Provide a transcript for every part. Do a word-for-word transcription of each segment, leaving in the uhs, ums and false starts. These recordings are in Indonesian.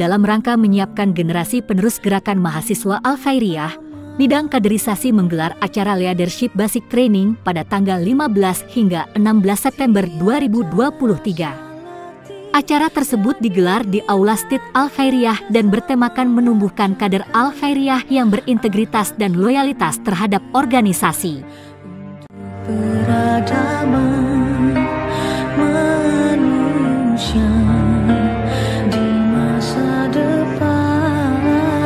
dalam rangka menyiapkan generasi penerus gerakan mahasiswa Al-Khairiyah, Bidang Kaderisasi menggelar acara Leadership Basic Training pada tanggal lima belas hingga enam belas September dua ribu dua puluh tiga. Acara tersebut digelar di Aula Stit Al-Khairiyah dan bertemakan menumbuhkan kader Al-Khairiyah yang berintegritas dan loyalitas terhadap organisasi. Peradaban manusia di masa depan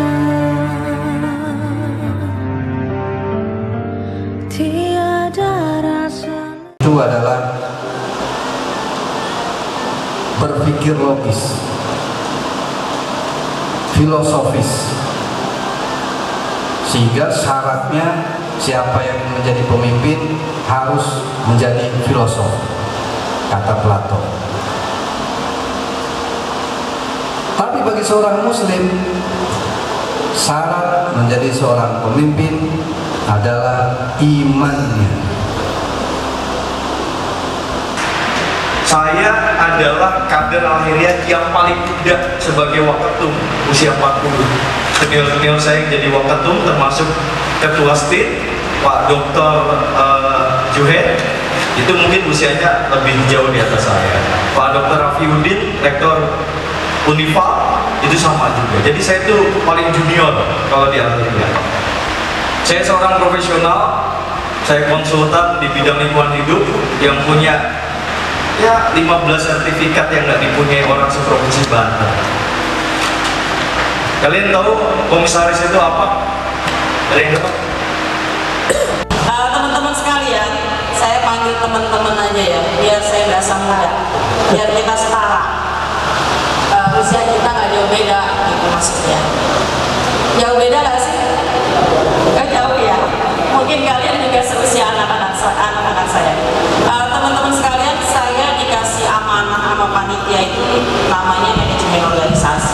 tiada rasa. Itu adalah berpikir logis, filosofis, sehingga syaratnya siapa yang menjadi pemimpin harus menjadi filosof, kata Plato. Tapi bagi seorang muslim, syarat menjadi seorang pemimpin adalah imannya. Saya adalah kader Al-Khairiyah yang paling muda sebagai Wakatum, usia empat puluh. Senior-senior saya yang jadi Wakatum termasuk Ketua Stit, Pak Doktor uh, Juhed, itu mungkin usianya lebih jauh di atas saya. Pak Doktor Rafiuddin, Rektor Unifal, itu sama juga. Jadi saya itu paling junior kalau di Al-Khairiyah. Saya seorang profesional, saya konsultan di bidang lingkungan hidup yang punya ya lima belas sertifikat yang nggak dipunyai orang seprovinsi Banten. Kalian tahu komisaris itu apa? Kalian tahu? Uh, teman-teman sekalian, saya panggil teman-teman aja ya, biar saya berasa muda, biar kita setara. Uh, usia kita nggak jauh beda, gitu maksudnya. Jauh beda nggak sih? Nggak jauh ya. Mungkin kalian juga seusia anak-anak anak-anak saya. Uh, teman-teman sekalian, saya dikasih amanah sama panitia itu namanya manajemen organisasi.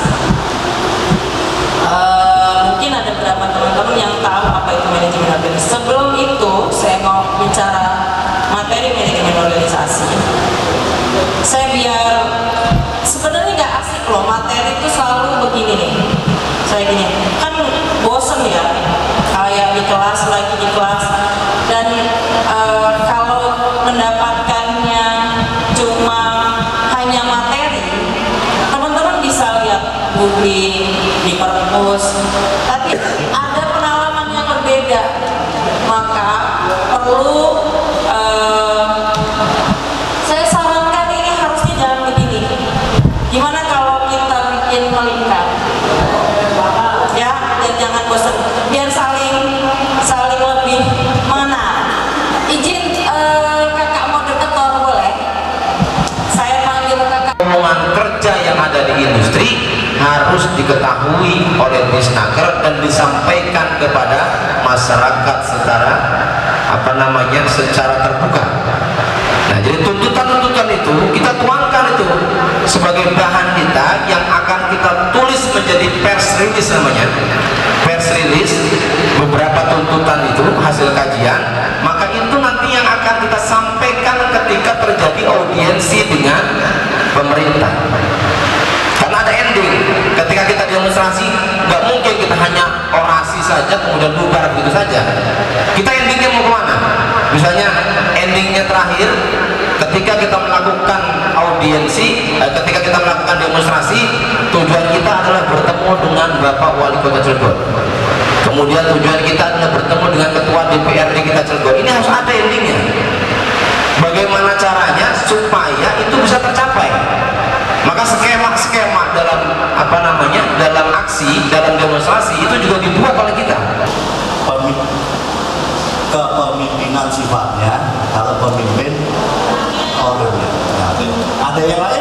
Uh, mungkin ada beberapa teman-teman yang tahu apa itu manajemen organisasi. Sebelum itu, saya mau bicara materi manajemen organisasi. Saya biar sebenarnya nggak asik loh, materi itu selalu begini nih. Saya gini, kan bosen ya, kayak di kelas lagi di kelas dan uh, kalau mendapatkannya cuma hanya materi, teman-teman bisa lihat buku di perpus, tapi ada pengalaman yang berbeda, maka perlu uh, saya sarankan ini harusnya jangan begini. Gimana kalau kita bikin melingkar? Ya, biar jangan bosan, biar saling saling lebih mana. Izin uh, kakak moderator boleh? Saya panggil kakak. Omongan kerja yang ada di industri harus diketahui oleh Disnaker dan disampaikan kepada masyarakat secara apa namanya secara terbuka. Nah, jadi tuntutan-tuntutan itu kita tuangkan itu sebagai bahan kita yang akan kita tulis menjadi pers release namanya. Pers release beberapa tuntutan itu hasil kajian, maka itu nanti yang akan kita sampaikan ketika terjadi audiensi dengan pemerintah. Karena ada ending, ketika kita demonstrasi nggak mungkin kita hanya orasi saja kemudian bubar begitu saja. Kita endingnya mau kemana? Misalnya endingnya terakhir ketika kita melakukan audiensi, eh, ketika kita melakukan demonstrasi, tujuan kita adalah bertemu dengan Bapak Wali Kota Cilegon. Kemudian tujuan kita adalah bertemu dengan Ketua D P R D kita Cilegon. Ini harus ada endingnya. Bagaimana caranya supaya itu bisa tercapai? Maka skema-skema dalam apa namanya dalam aksi, dalam demonstrasi itu juga dibuat oleh kita. Kepemimpinan sifatnya, kalau pemimpin orangnya. Ada yang lain?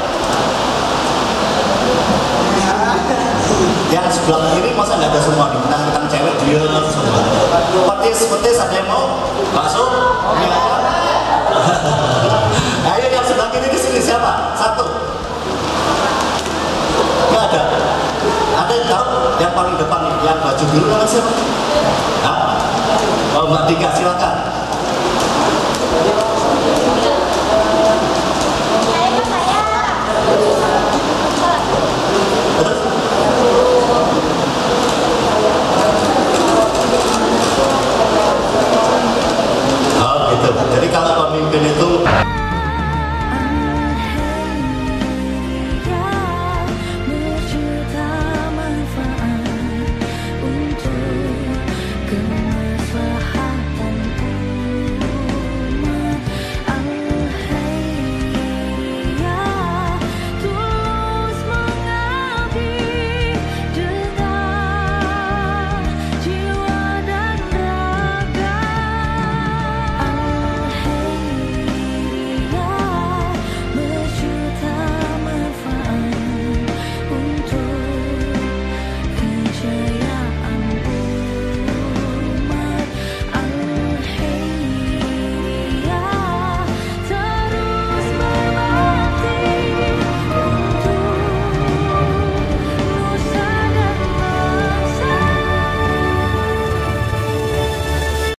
Yang sebelah kiri masa nggak ada semua di mentang-mentang cewek dia semua. Petis-petis ada yang mau? Masuk? Ya. Ayo yang sebelah kiri di sini siapa? Satu. Nggak ada. Ada yang tahu? Yang paling depan yang baju biru namanya siapa? Hah? Oh, Mbak Dika, silakan.